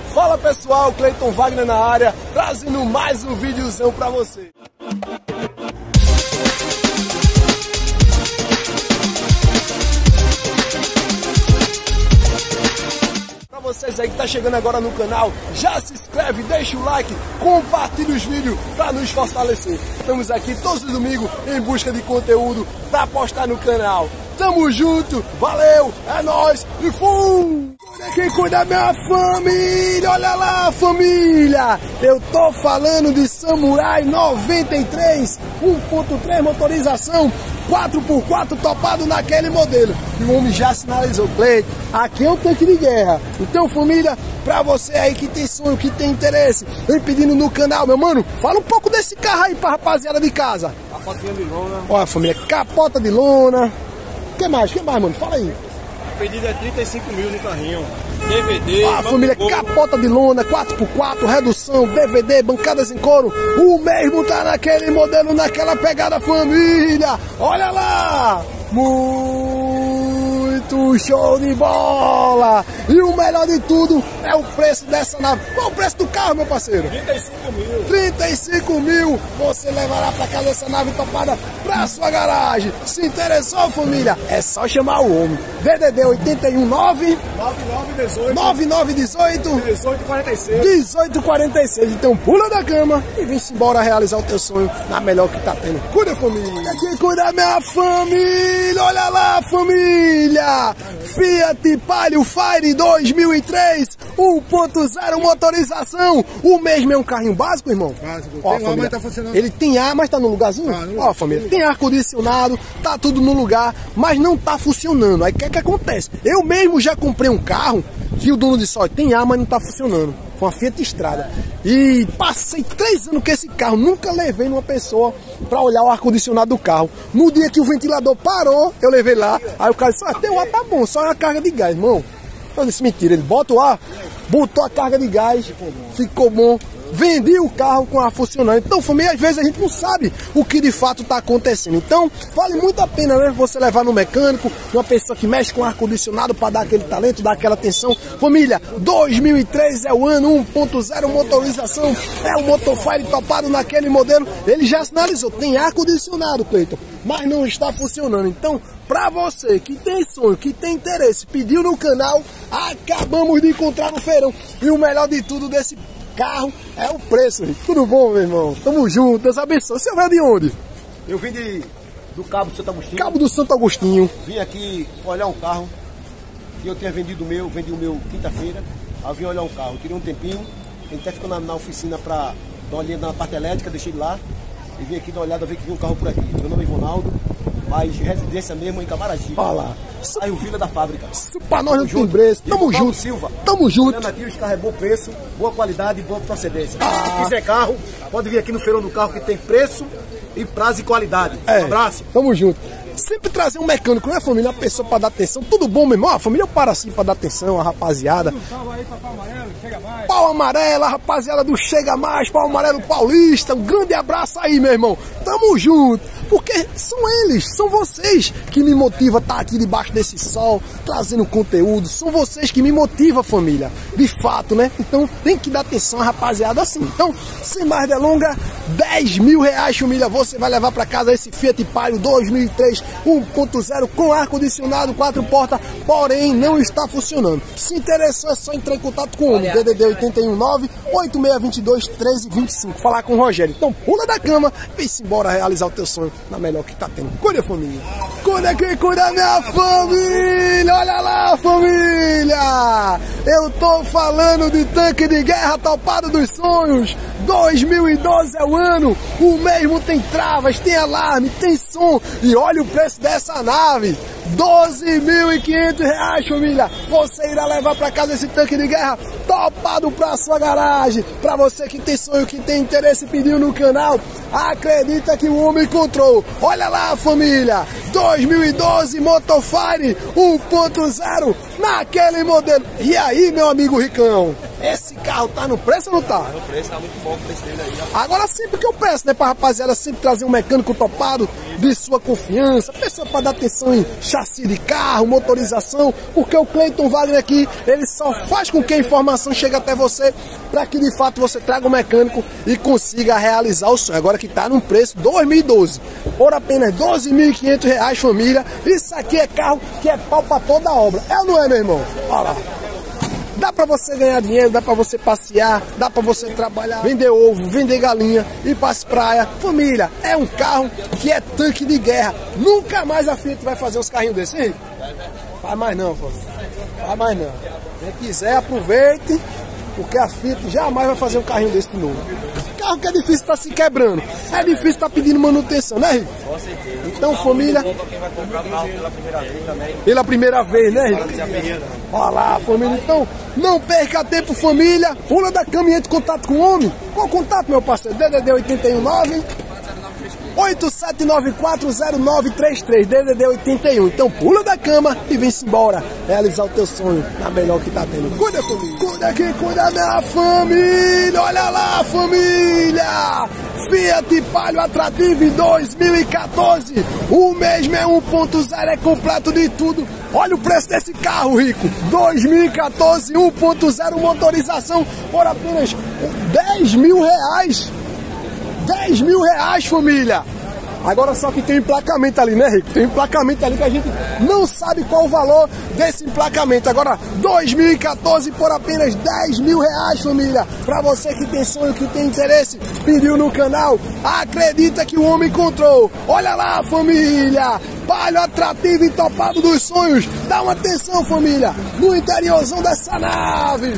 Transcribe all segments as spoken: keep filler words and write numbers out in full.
Fala pessoal, Cleiton Wagner na área, trazendo mais um videozão pra você. Pra vocês aí que tá chegando agora no canal, já se inscreve, deixa o like, compartilha os vídeos pra nos fortalecer. Estamos aqui todos os domingos em busca de conteúdo pra postar no canal. Tamo junto, valeu, é nóis e fui! Quem cuida da minha família, olha lá família, eu tô falando de Samurai noventa e três, um ponto três motorização, quatro por quatro topado naquele modelo. E o homem já sinalizou, Cleiton, aqui é um tanque de guerra. Então família, pra você aí que tem sonho, que tem interesse, vem pedindo no canal, meu mano, fala um pouco desse carro aí pra rapaziada de casa. Capotinha de lona. Olha família, capota de lona. O que mais, o que mais mano, fala aí. O pedido é trinta e cinco mil no carrinho. D V D. Ah, família, capota de lona, quatro por quatro, redução, D V D, bancadas em couro. O mesmo tá naquele modelo, naquela pegada família. Olha lá! Muito show de bola! E o melhor de tudo é o preço dessa nave. Qual o preço do carro, meu parceiro? trinta e cinco mil. trinta e cinco mil. Você levará pra casa essa nave topada pra sua garagem. Se interessou, família? É só chamar o homem. D D D oito um nove nove nove um oito. nove nove um oito dezoito quarenta e seis. dezoito quarenta e seis. Então pula da cama e vem-se embora realizar o teu sonho na melhor que tá tendo. Cuida, família. Quem cuida, minha família? Olha lá, família. Fiat Palio Fire dois mil e três, um ponto zero motorização. O mesmo é um carrinho básico, irmão? Básico. Ó, Tem ar, mas tá funcionando. Ele tem ar, mas tá no lugarzinho? Ah, no Ó, família, tem ar-condicionado, tá tudo no lugar, mas não tá funcionando. Aí o que é que acontece? Eu mesmo já comprei um carro que o dono disse, ó, tem ar, mas não tá funcionando. Foi uma Fiat Strada. E passei três anos com esse carro, nunca levei numa pessoa pra olhar o ar-condicionado do carro. No dia que o ventilador parou, eu levei lá, aí o cara disse, ah, teu ar tá bom, só é a carga de gás, irmão. Eu disse, mentira, ele bota o ar, botou a carga de gás, ficou bom. Vendi o carro com ar funcionando. Então, família, às vezes a gente não sabe o que de fato está acontecendo. Então, vale muito a pena, né? Você levar no mecânico, uma pessoa que mexe com ar-condicionado para dar aquele talento, dar aquela atenção. Família, dois mil e três é o ano, um ponto zero motorização, é o Motofire topado naquele modelo. Ele já sinalizou, tem ar-condicionado, Cleiton, mas não está funcionando. Então, pra você que tem sonho, que tem interesse, pediu no canal, acabamos de encontrar no feirão. E o melhor de tudo desse carro é o preço, gente. Tudo bom, meu irmão? Tamo junto, Deus abençoe. Você veio de onde? Eu vim de, do Cabo do Santo Agostinho. Cabo do Santo Agostinho. Vim aqui olhar um carro que eu tinha vendido o meu, vendi o meu quinta-feira. Aí eu vim olhar um carro, tirei um tempinho, ele até ficou na, na oficina pra dar uma olhada na parte elétrica, deixei ele lá e vim aqui dar uma olhada, ver que vinha um carro por aqui. Meu nome é Ivonaldo, mas residência mesmo em Camaragibe. Olha lá. Aí o Vila da Fábrica. Isso pra nós não tem preço. Tamo junto. Silva. Tamo junto. Aqui, os carros é bom preço, boa qualidade e boa procedência. Ah. Se quiser carro, pode vir aqui no Feirão do Carro que tem preço e prazo e qualidade. É, um abraço. Tamo junto. Sempre trazer um mecânico, né, família? Uma pessoa pra dar atenção. Tudo bom, meu irmão? A família eu paro assim pra dar atenção, a rapaziada. Pau amarelo, a rapaziada do Chega Mais, pau amarelo paulista. Um grande abraço aí, meu irmão. Tamo junto. Porque são eles, são vocês que me motivam a estar aqui debaixo desse sol, trazendo conteúdo. São vocês que me motivam, família. De fato, né? Então tem que dar atenção, rapaziada, assim. Então, sem mais delongas, dez mil reais, família. Você vai levar pra casa esse Fiat Palio dois mil e três um ponto zero com ar-condicionado, quatro portas, porém não está funcionando. Se interessou, é só entrar em contato com o homem. D D D oito um nove oito seis dois dois treze vinte e cinco. Falar com o Rogério. Então pula da cama e vem-se embora realizar o teu sonho na melhor que tá tendo. Cuida, família. Cuida quem cuida, minha família. Olha lá, família. Eu tô falando de tanque de guerra topado dos sonhos. dois mil e doze é o ano. O mesmo tem travas, tem alarme, tem som. E olha o preço dessa nave. doze mil e quinhentos reais, família. Você irá levar para casa esse tanque de guerra topado para sua garagem. Para você que tem sonho, que tem interesse, pediu no canal, acredita que o homem encontrou. Olha lá, família, dois mil e doze Motofire um ponto zero naquele modelo. E aí, meu amigo Ricão? Esse carro tá no preço ou não tá? Tá no preço, tá muito bom o preço dele aí, ó. Agora sempre que eu peço, né, pra rapaziada sempre trazer um mecânico topado de sua confiança, pessoa pra dar atenção em chassi de carro, motorização, porque o Cleiton Wagner aqui, ele só faz com que a informação chegue até você, pra que de fato você traga um mecânico e consiga realizar o sonho. Agora que tá num preço dois mil e doze, por apenas doze mil e quinhentos reais, família. Isso aqui é carro que é pau pra toda a obra. É ou não é, meu irmão? Olha lá. Dá pra você ganhar dinheiro, dá pra você passear, dá pra você trabalhar, vender ovo, vender galinha, ir pras praias. Família, é um carro que é tanque de guerra. Nunca mais a Fiat vai fazer uns carrinhos desses, hein? Faz mais não, família. Faz mais não. Quem quiser, aproveite, porque a Fiat jamais vai fazer um carrinho desse de novo. Carro que é difícil estar se quebrando, é difícil estar pedindo manutenção, né, Rico? Com certeza. Então, família... Quem vai comprar o carro pela primeira vez também. Pela primeira vez, né, Rico? Olha lá, família. Então, não perca tempo, família. Pula da cama e entre em contato com o homem. Qual o contato, meu parceiro? D D D oito um nove, oito sete nove quatro zero nove três três. D D D oito um. Então, pula da cama e vem-se embora realizar o teu sonho na melhor que tá tendo. Cuida, família. Cuida que cuida da família. Olha lá, família. Fiat Palio Atrativo dois mil e quatorze. O mesmo é um ponto zero, é completo de tudo. Olha o preço desse carro, Rico. dois mil e quatorze, um ponto zero motorização por apenas dez mil reais. dez mil reais, família. Agora só que tem emplacamento ali, né, Rico? Tem emplacamento ali que a gente não sabe qual o valor desse emplacamento. Agora, dois mil e quatorze por apenas dez mil reais, família. Pra você que tem sonho, que tem interesse, pediu no canal, acredita que o homem encontrou. Olha lá, família. Palio Atrativo e topado dos sonhos. Dá uma atenção, família, no interiorzão dessa nave.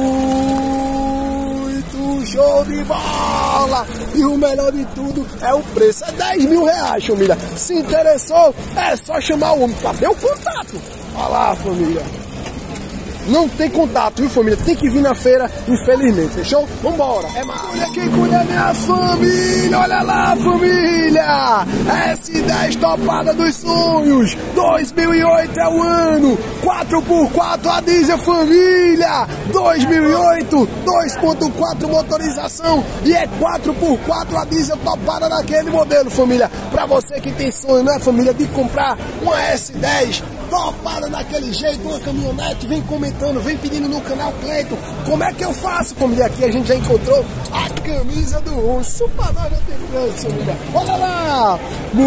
Muito show de bola. E o melhor de tudo é o preço. É dez mil reais, família. Se interessou, é só chamar o homem para ter o contato. Olha lá, família. Não tem contato, viu, família? Tem que vir na feira, infelizmente. Fechou? Vambora. É mais. Olha quem cuida da minha família. Olha lá, família. S dez topada dos sonhos. dois mil e oito é o ano. quatro por quatro a diesel, família. dois mil e oito, dois ponto quatro motorização. E é quatro por quatro a diesel topada naquele modelo, família. Pra você que tem sonho, né, família, de comprar uma S dez topada daquele jeito, uma caminhonete, vem comentando, vem pedindo no canal Cleiton, como é que eu faço, família? Aqui a gente já encontrou a camisa do urso, para nós não ter preço, família. Olha lá,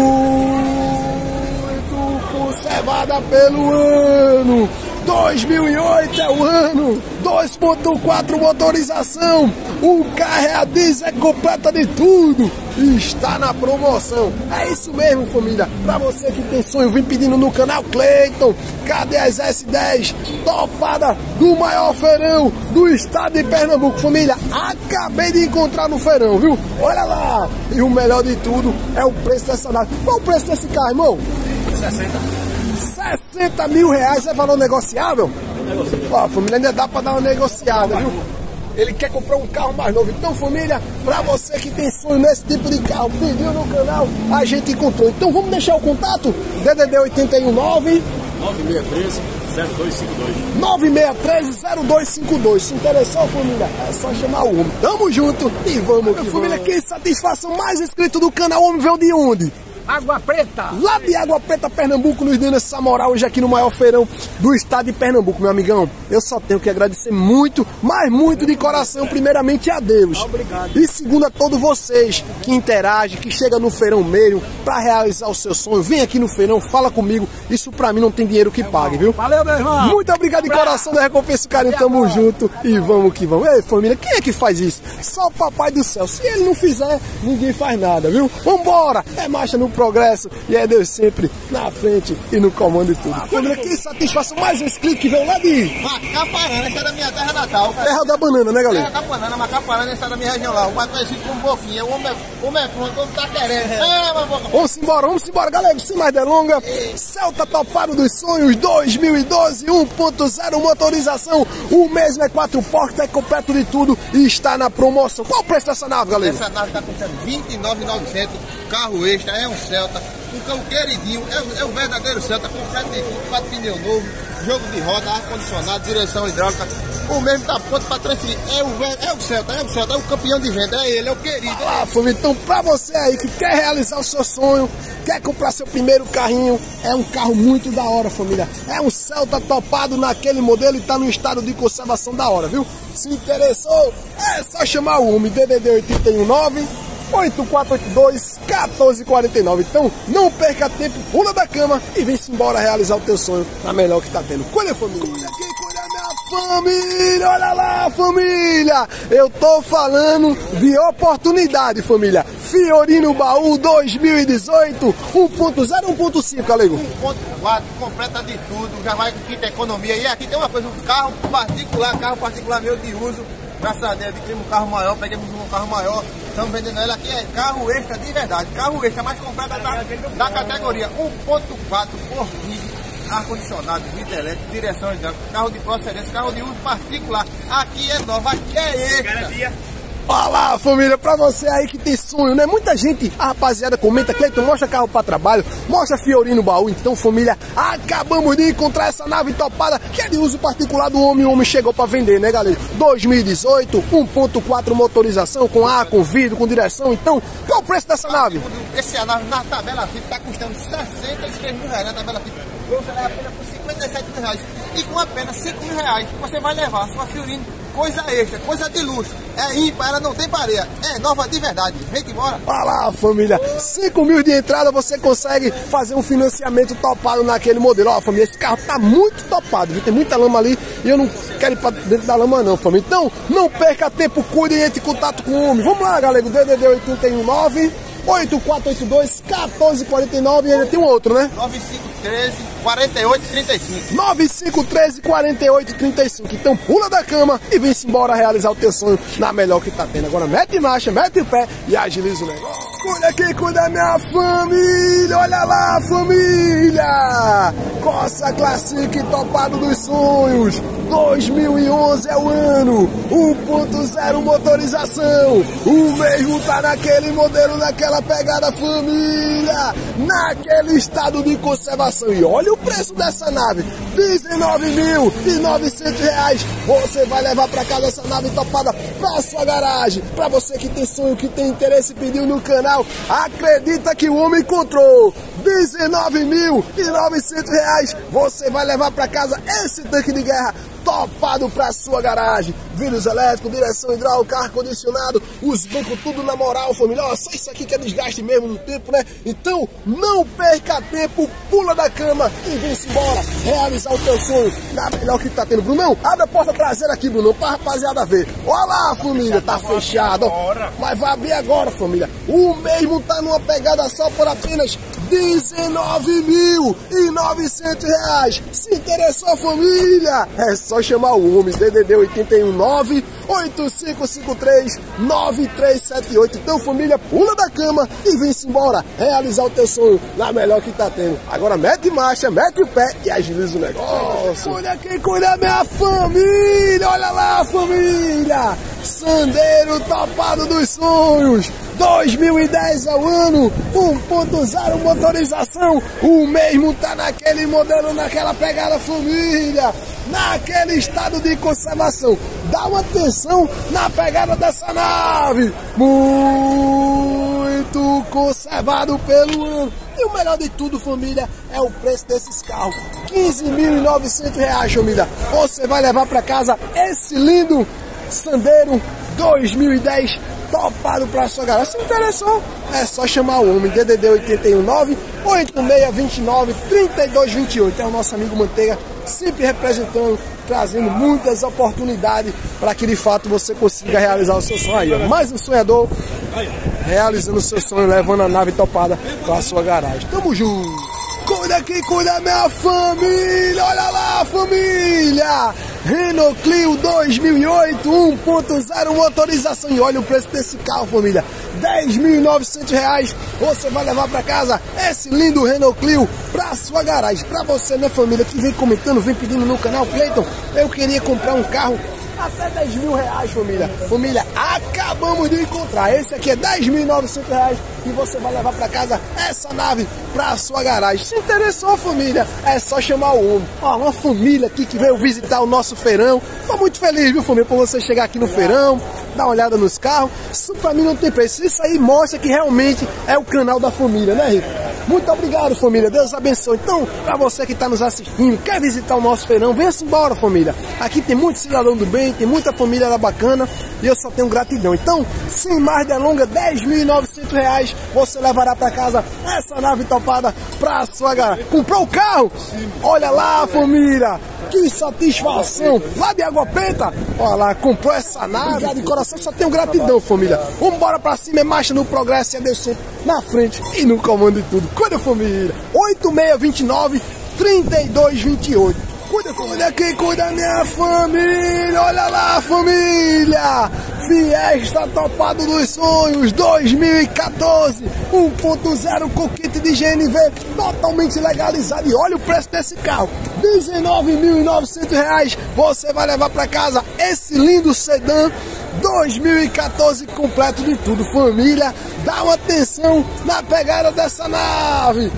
muito conservada pelo ano, dois mil e oito é o ano, dois ponto quatro motorização, o carro é a diesel, é completa de tudo, está na promoção. É isso mesmo, família. Pra você que tem sonho, vem pedindo no canal Cleiton, cadê as S dez topada do maior feirão do estado de Pernambuco, família? Acabei de encontrar no feirão, viu? Olha lá. E o melhor de tudo é o preço dessa nave. Qual o preço desse carro, irmão? sessenta. sessenta mil reais é valor negociável? Ó, família, ainda dá pra dar uma negociada, viu? Ele quer comprar um carro mais novo. Então, família, pra você que tem sonho nesse tipo de carro, pediu no canal, a gente encontrou. Então, vamos deixar o contato? D D D oito um nove, nove seis três, zero dois cinco dois. nove seis três, zero dois cinco dois. Se interessou, família? É só chamar o homem. Tamo junto e vamos que família, vamos. Que satisfação, mais inscrito do canal. O homem veio de onde? Água Preta. Lá de Água Preta, Pernambuco, nos dando essa moral hoje aqui no maior feirão do estado de Pernambuco, meu amigão. Eu só tenho que agradecer muito, mas muito de coração, primeiramente a Deus. Obrigado. E segundo a todos vocês que interagem, que chegam no feirão mesmo para realizar o seu sonho. Vem aqui no feirão, fala comigo. Isso pra mim não tem dinheiro que pague, viu? Valeu, meu irmão. Muito obrigado de coração da recompensa e carinho. Tamo junto e vamos que vamos. Ei, família, quem é que faz isso? Só o Papai do Céu. Se ele não fizer, ninguém faz nada, viu? Vambora! É marcha no progresso e é Deus sempre na frente e no comando de tudo. Família, que satisfação, mais um inscrito que veio lá de Macaparana, essa é da minha terra natal. Terra da Banana, né, galera? Terra da Banana, Macaparana, essa é da minha região lá. O mais conhecido como Boquinha. O homem é, o homem é pronto, o homem tá querendo. É, mas boca. Vamos embora, vamos embora, galera. Sem mais delonga, Celta topado dos sonhos dois mil e doze, um ponto zero motorização. O mesmo é quatro portas, é completo de tudo e está na promoção. Qual o preço dessa nave, galera? Essa nave está custando vinte e nove mil e novecentos. Carro extra, é um Celta. um carro queridinho, é, o- é o verdadeiro Celta, completo de tudo, quatro pneus novos, jogo de roda, ar-condicionado, direção hidráulica. O mesmo tá pronto para transferir. É o, ver- é o Celta, é o Celta, é o campeão de venda, é ele, é o querido. Ah, família, então pra você aí que quer realizar o seu sonho, quer comprar seu primeiro carrinho, é um carro muito da hora, família. É um Celta topado naquele modelo e tá no estado de conservação da hora, viu? Se interessou, é só chamar o homem, D D D oito um nove, oito quatro oito dois, um quatro quatro nove. Então, não perca tempo, pula da cama e vem-se embora realizar o teu sonho na melhor que tá tendo. Cuida, família! Cuida aqui, cuida minha família! Olha lá, família! Eu tô falando de oportunidade, família. Fiorino Baú dois mil e dezoito, um ponto zero, um ponto cinco, Alego. um ponto quatro, completa de tudo, já vai com quinta economia. E aqui tem uma coisa, um carro particular, carro particular meu de uso. Graças a Deus, adquirimos um carro maior, pegamos um carro maior, estamos vendendo ele aqui, é carro extra de verdade, carro extra, mais completo da, da categoria um ponto quatro por vídeo, ar-condicionado, vidro elétrico, direção hidráulica, carro de procedência, carro de uso particular. Aqui é nova, aqui é extra. Olha lá, família, pra você aí que tem sonho, né? Muita gente, a rapaziada comenta, Cleiton, mostra carro pra trabalho, mostra Fiorino Baú. Então, família, acabamos de encontrar essa nave topada, que é de uso particular do homem. O homem chegou pra vender, né, galera? dois mil e dezoito, um ponto quatro motorização, com ar, com vidro, com direção. Então, qual o preço dessa nave? Esse é a nave na tabela F I P, tá custando sessenta e três mil reais na tabela F I P. Você leva apenas por cinquenta e sete mil reais. E com apenas cinco mil reais, você vai levar a sua Fiorino, coisa extra, coisa de luxo. É ímpar, ela não tem pareia. É nova de verdade. Vem embora. Olha lá, família, cinco mil de entrada, você consegue fazer um financiamento topado naquele modelo. Ó, família, esse carro tá muito topado, viu? Tem muita lama ali e eu não quero ir pra dentro da lama não, família. Então, não perca tempo, cuide e entre em contato com o homem. Vamos lá, galera, D D D oito um nove, oito quatro oito dois, um quatro quatro nove e ainda tem um outro, né? nove cinco um três, quarenta e oito trinta e cinco. nove cinco um três, quarenta e oito trinta e cinco. Então pula da cama e vem-se embora realizar o teu sonho na melhor que tá tendo. Agora mete marcha, mete o pé e agiliza o negócio. Cuida aqui, cuida minha família. Olha lá, família. Corsa Classic topado dos sonhos. dois mil e onze é o ano. um ponto zero motorização. O mesmo tá naquele modelo, naquela pegada, família. Naquele estado de conservação. E olha o preço dessa nave, dezenove mil e novecentos reais. Você vai levar para casa essa nave topada para sua garagem. Para você que tem sonho, que tem interesse, pediu no canal, acredita que o homem encontrou. dezenove mil e novecentos reais. Você vai levar para casa esse tanque de guerra topado para sua garagem. Vidros elétricos, direção hidráulica, ar-condicionado, os bancos tudo na moral, família. Ó, só isso aqui que é desgaste mesmo no tempo, né? Então, não perca tempo, pula da cama e vem-se embora realizar o teu sonho na melhor que tá tendo. Brunão, abre a porta traseira aqui, Brunão, pra rapaziada ver. Olha lá, família, tá fechado, ó. Mas vai abrir agora, família. O mesmo tá numa pegada só por apenas dezenove mil e novecentos reais. Se interessou, família? É só chamar o homem, D D D oito um nove, oito cinco cinco três, nove três sete oito. Então, família, pula da cama e vem-se embora realizar o teu sonho na melhor que tá tendo. Agora mete marcha, mete o pé e agiliza o negócio. Cuida aqui, cuida minha família. Olha lá, família. Sandero topado dos sonhos. dois mil e dez é o ano, um ponto zero motorização, o mesmo tá naquele modelo, naquela pegada, família, naquele estado de conservação. Dá uma atenção na pegada dessa nave, muito conservado pelo ano. E o melhor de tudo, família, é o preço desses carros, quinze mil e novecentos reais, família. Você vai levar para casa esse lindo Sandero dois mil e dez topado pra sua garagem. Se interessou, é só chamar o homem, D D D oito um nove, oito seis dois nove, três dois dois oito. É o nosso amigo Manteiga, sempre representando, trazendo muitas oportunidades para que de fato você consiga realizar o seu sonho aí, ó. Mais um sonhador realizando o seu sonho, levando a nave topada pra sua garagem. Tamo junto! Cuida aqui, cuida minha família, olha lá, família! Renault Clio dois mil e oito, um ponto zero motorização. E olha o preço desse carro, família, dez mil e novecentos reais. Você vai levar para casa esse lindo Renault Clio para sua garagem. Para você, né, família, que vem comentando, vem pedindo no canal, Cleiton, eu queria comprar um carro até dez mil reais, família. Família, acabamos de encontrar. Esse aqui é dez mil e novecentos reais e você vai levar para casa essa nave para sua garagem. Se interessou, família, é só chamar o homem. Ó, uma família aqui que veio visitar o nosso feirão. Tô muito feliz, viu, família, por você chegar aqui no feirão, dar uma olhada nos carros. Isso pra mim não tem preço. Isso aí mostra que realmente é o canal da família, né, Rico? Muito obrigado, família. Deus abençoe. Então, pra você que tá nos assistindo, quer visitar o nosso feirão, venha-se embora, família. Aqui tem muito cidadão do bem, tem muita família bacana e eu só tenho gratidão. Então, sem mais delongas, dez mil e novecentos reais você levará pra casa essa nave topada pra sua garagem. Comprou o carro? Olha lá, família. Que satisfação! Lá de Água Preta, olha lá, comprou essa nave. De coração, só tenho gratidão, família. Vamos embora pra cima, é marcha no progresso e é descer na frente e no comando de tudo. Cuida, família. oito seis dois nove, três dois dois oito. Cuida, cuida quem cuida da minha família. Olha lá, família. Fiesta topado dos sonhos dois mil e quatorze, um ponto zero com kit de G N V totalmente legalizado. E olha o preço desse carro, dezenove mil e novecentos reais. Você vai levar para casa esse lindo sedã dois mil e quatorze completo de tudo. Família, dá uma atenção na pegada dessa nave.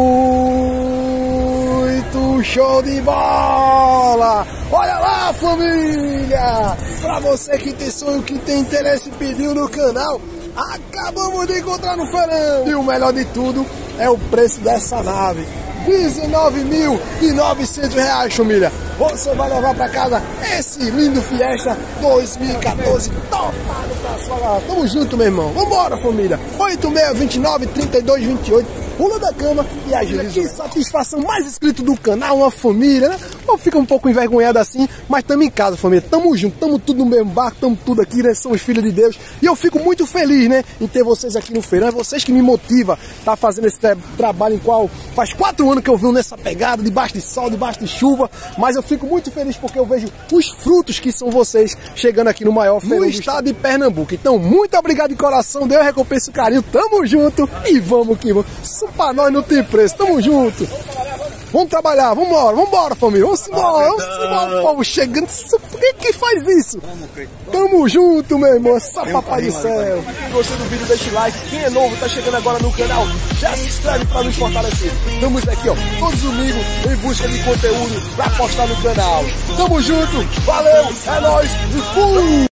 Muito show de bola! Olha lá, família! Pra você que tem sonho, que tem interesse e pediu no canal, acabamos de encontrar no feirão! E o melhor de tudo é o preço dessa nave. dezenove mil e novecentos reais, família. Você vai levar pra casa esse lindo Fiesta dois mil e quatorze topado pra sua garagem. Tamo junto, meu irmão. Vambora, família. oito seis dois nove, três dois dois oito. Pula da cama e agiliza. Que satisfação, mais inscrito do canal, uma família, né? Eu fico um pouco envergonhado assim, mas tamo em casa, família. Tamo junto, tamo tudo no mesmo barco, tamo tudo aqui, né? Somos filhos de Deus. E eu fico muito feliz, né? Em ter vocês aqui no feirão. É vocês que me motivam a tá fazendo esse tra trabalho em qual faz quatro anos que eu venho nessa pegada, debaixo de sol, debaixo de chuva. Mas eu fico muito feliz porque eu vejo os frutos que são vocês chegando aqui no maior feirão do estado de Pernambuco. Então, muito obrigado de coração. Deus recompensa o carinho. Tamo junto e vamos que vamos. Isso pra nós não tem preço. Tamo junto. Vamos trabalhar, vamos embora, vamos embora, família. Vamos embora, vamos embora, povo chegando. Por que que faz isso? Tamo junto, meu irmão. Só papai do céu. Gostou do vídeo, deixa o like. Quem é novo, tá chegando agora no canal, já se inscreve pra nos fortalecer. Estamos aqui, ó, todos os domingos em busca de conteúdo pra postar no canal. Tamo junto, valeu, é nóis e fui!